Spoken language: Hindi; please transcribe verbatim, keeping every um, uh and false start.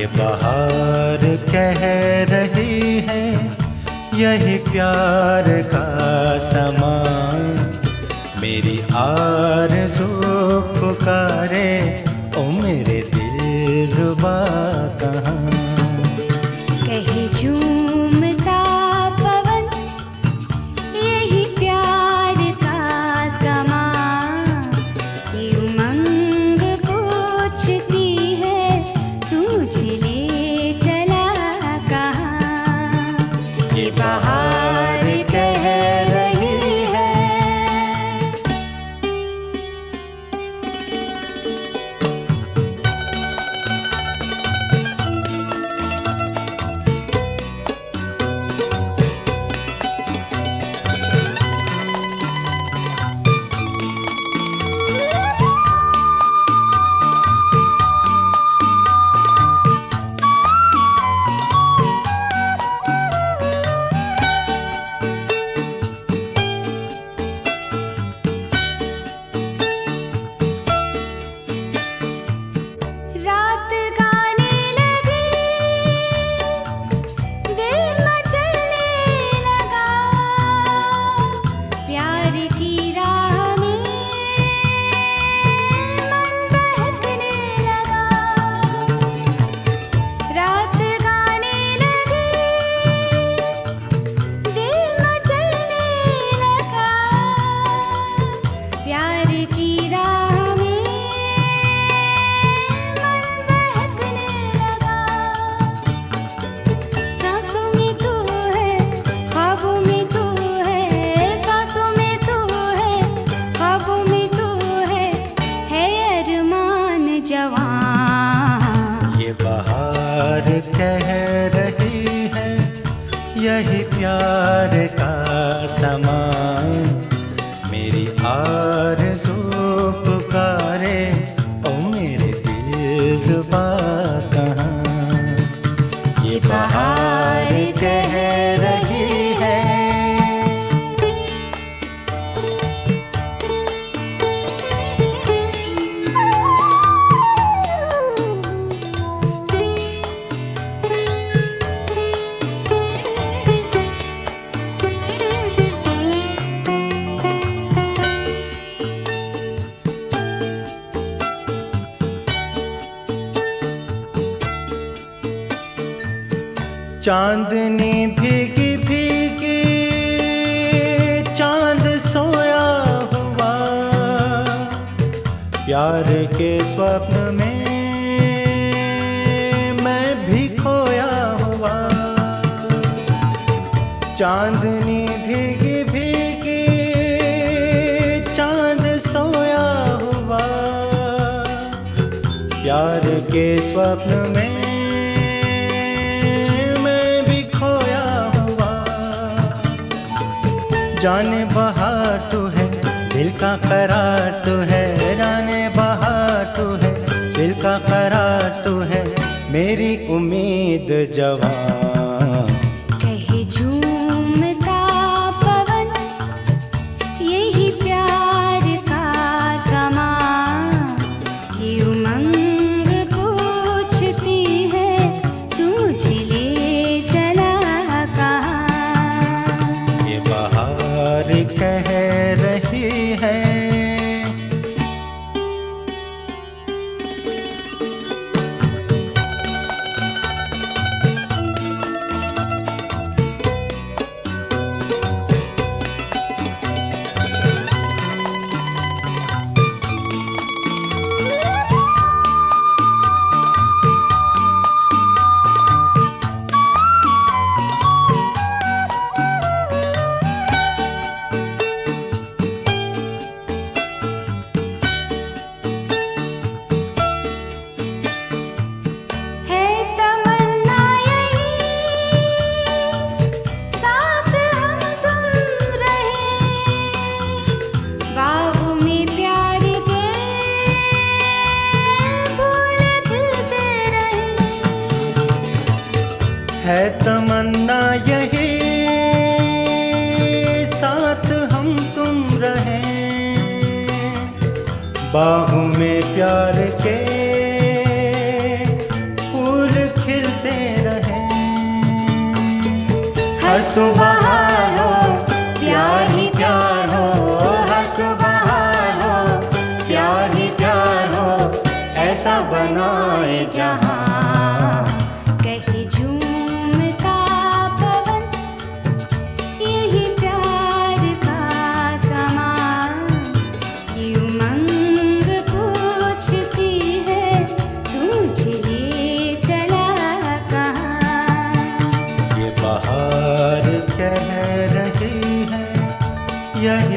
बहार कह रही है यही प्यार का समा, मेरी आरज़ू पुकारे ओ मेरे दिलरुबा कहाँ। कहे झूमता पवन यही प्यार का समा, ये उमंग पूछती है तुझे ले चला कहाँ। ये बहार कह रही है। रात गाने लगी, दिल मचलने लगा, प्यार की राह में मन बहकने लगा। रात गाने लगी, दिल मचलने लगा, प्यार की राह में बहकने लगा। सांसों में तू है, ख्वाबों में तू है, सांसों में तू है, ख्वाबों में तू है, है अरमान जवान। ये बहार कह रही है यही प्यार का समा, मेरी आरज़ू पुकारे ओ मेरे दिलरुबा कहाँ। ये बहार कह रही है। चांदनी भीगी भीगी चांद सोया हुआ, प्यार के स्वप्न में मैं भी खोया हुआ। चांदनी भीगी भीगी चांद सोया हुआ, प्यार के स्वप्न में जाने बहार तू है, दिल का करार तू है, जाने बहार तू है, दिल का करार तू है, मेरी उम्मीद जवान। कहे झूमता पवन यही प्यार का समा, ये उमंग पूछती है तुझे ले चला कहाँ। ये बहार कह रही है। है तमन्ना यही साथ हम तुम रहें, बाहों में प्यार के फूल हंसू बहार हो प्यार ही प्यार हो, हंसू बहार हो प्यार ही प्यार हो, ऐसा बनाए जहां कहीं झूमता पवन, यही प्यार का समा। ये उमंग पूछती है तुझे चला कहाँ। ये बहार कह रही है यही